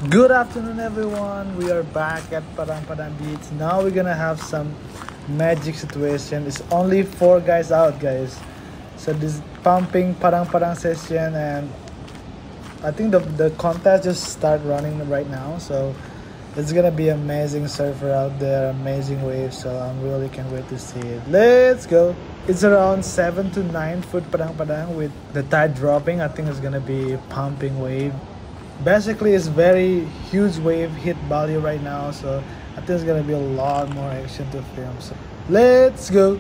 Good afternoon, everyone. We are back at Padang Padang Beach. Now we're gonna have some magic situation. It's only four guys out, guys. So this pumping Padang Padang session, and I think the contest just start running right now. So it's gonna be amazing surfer out there, amazing waves. So I'm really can't wait to see it. Let's go. It's around 7 to 9 foot Padang Padang with the tide dropping. I think it's gonna be pumping wave. Basically, it's very huge wave hit Bali right now, so I think there's gonna be a lot more action to film. So let's go.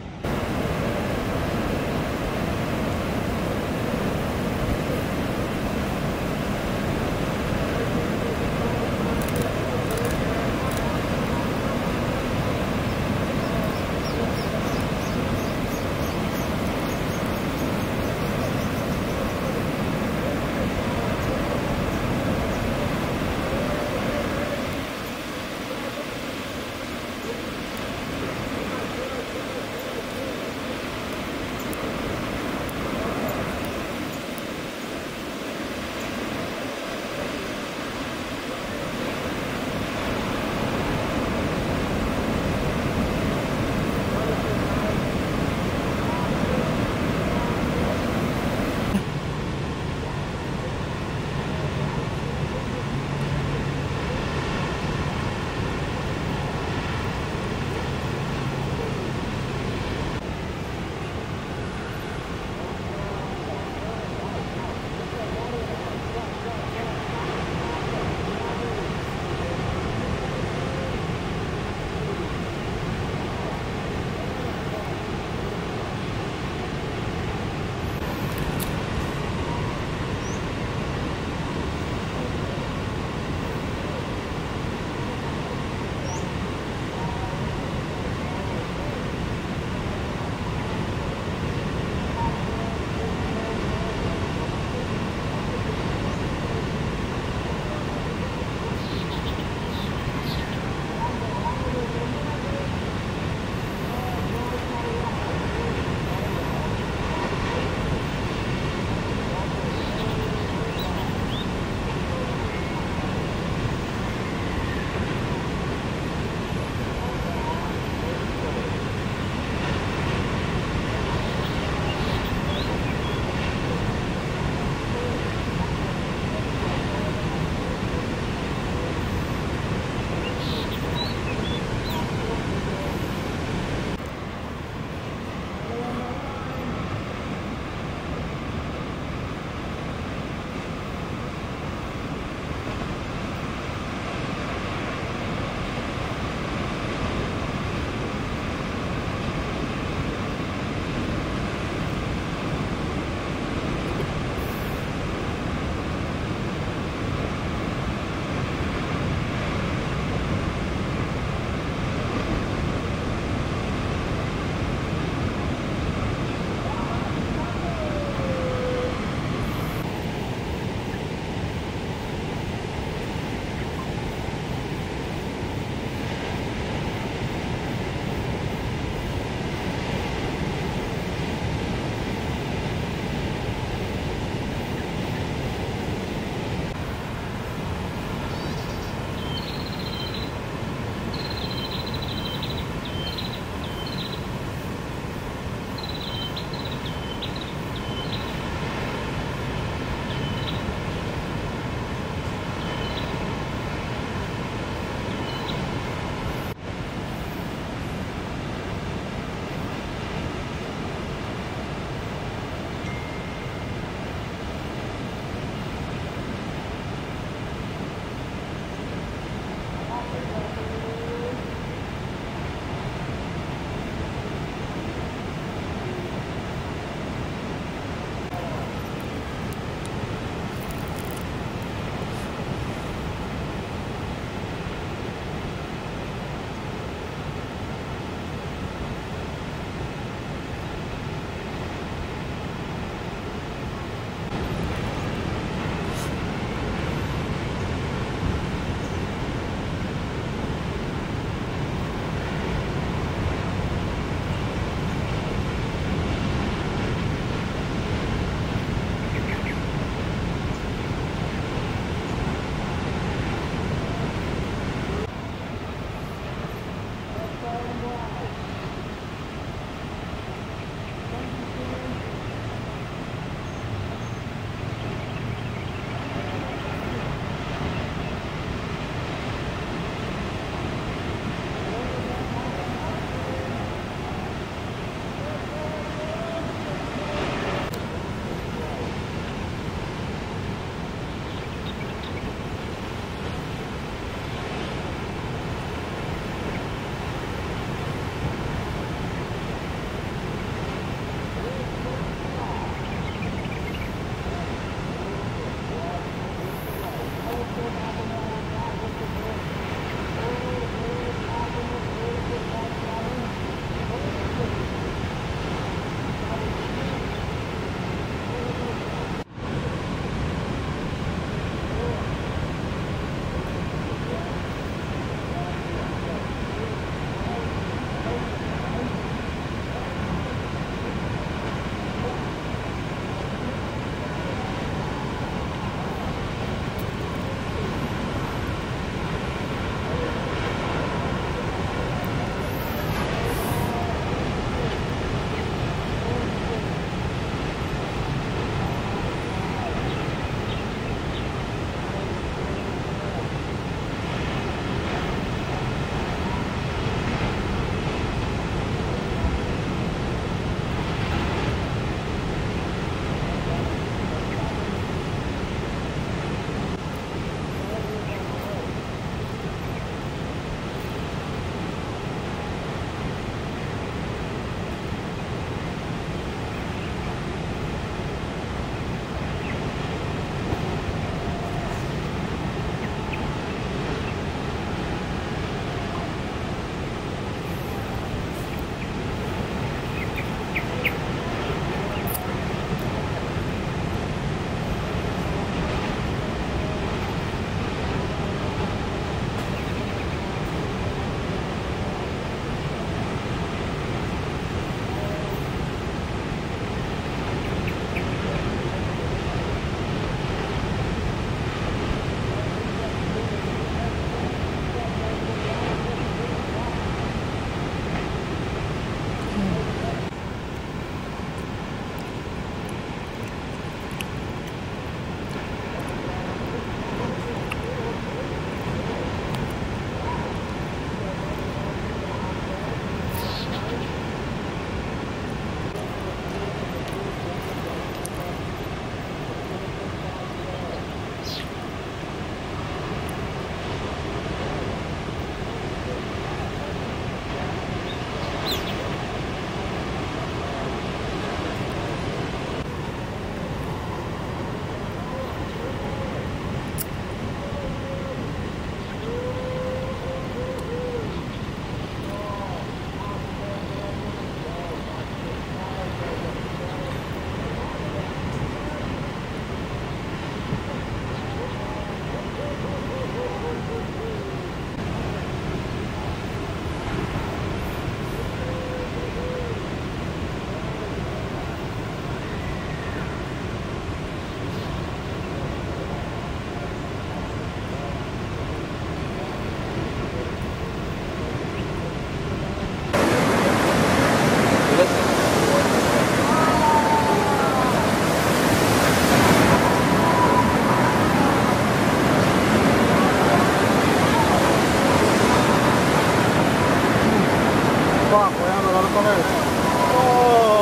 Fuck, we have a lot of colors. Oh.